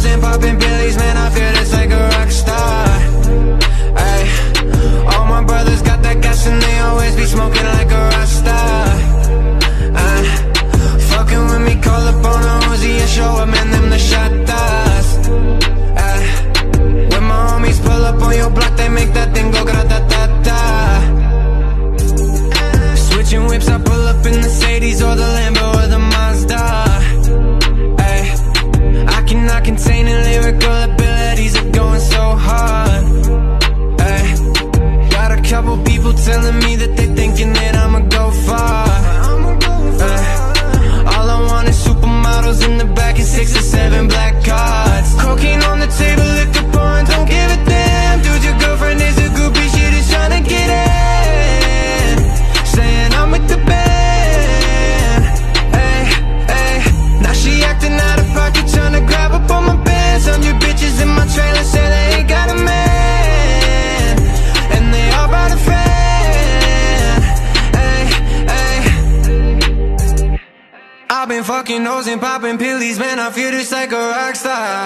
nose and popping pillies, man, I feel just like a rock star. Ay, all my brothers got that gas and they always be smoking like a rock star. Fucking with me, call up on a Uzi and show up, man, them the shot toss. When my homies pull up on your block, they make that thing go grata-ta-ta. Switching whips, I pull up in the Mercedes or the Lambo or the Mazda. Ay, I cannot contain the lyrical abilities of going so hard. Ay, got a couple people telling me that they thinking that I'ma go far. All I want is supermodels in the back and 6 or 7 black cards. Cocaine on the table, liquor pouring, don't give a damn. Dude, your girlfriend is a groupie, she just tryna get in. Saying I'm with the band. Ay, ay. Now she acting out of pocket, tryna grab up on my pants. 100 bitches in my trailer say they ain't got a man, and they all brought a fan. Ay, ay. I've been fucking hoes and popping pillies, man, I feel just like a rock star.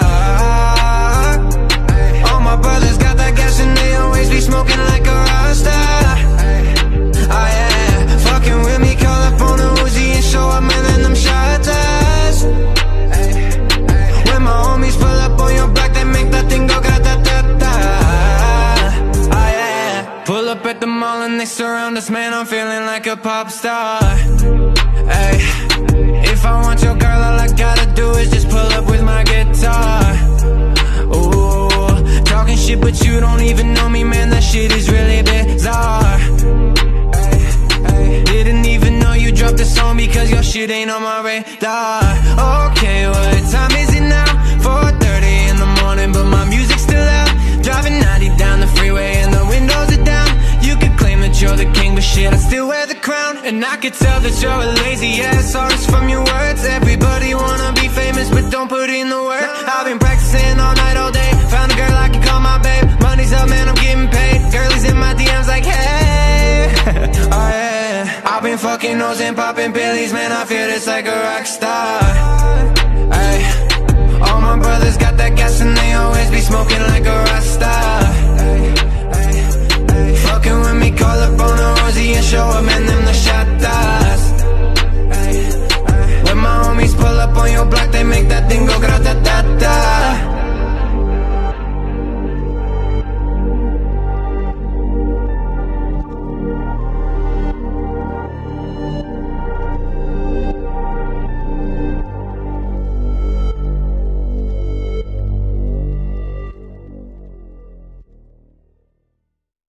All my brothers got that gas and they always be smoking like a rock star. Oh yeah, fucking with me, call up on a Uzi and show up, man, and them shot toss. When my homies pull up on your block, they make that thing go grata-ta-ta. Oh yeah, pull up at the mall and they surround us, man, I'm feeling like a pop star. Ay, if I want your girl, all I gotta do is just pull up with my guitar. Ooh, talking shit but you don't even know me, man, that shit is really bizarre. Didn't even know you dropped a song because your shit ain't on my radar. Okay, what time is it now? 4:30 in the morning, but my music's still out. Driving 90 down the freeway and the windows are down. You could claim that you're the king, but shit, I still wear the crown. And I could tell that you're a lazy ass artist from your words. Everybody wanna be famous, but don't put in the work. I've been practicing all night, all day. Found a girl I can call my babe. Money's up, man, I'm getting paid. Girlies in my DMs like, hey. Oh yeah, I've been fucking hoes and popping pillies, man, I feel just like a rock star. Ay, all my brothers got that gas and they always be smoking like a rock star. Fucking with me, call up on a Uzi and show up, man, them the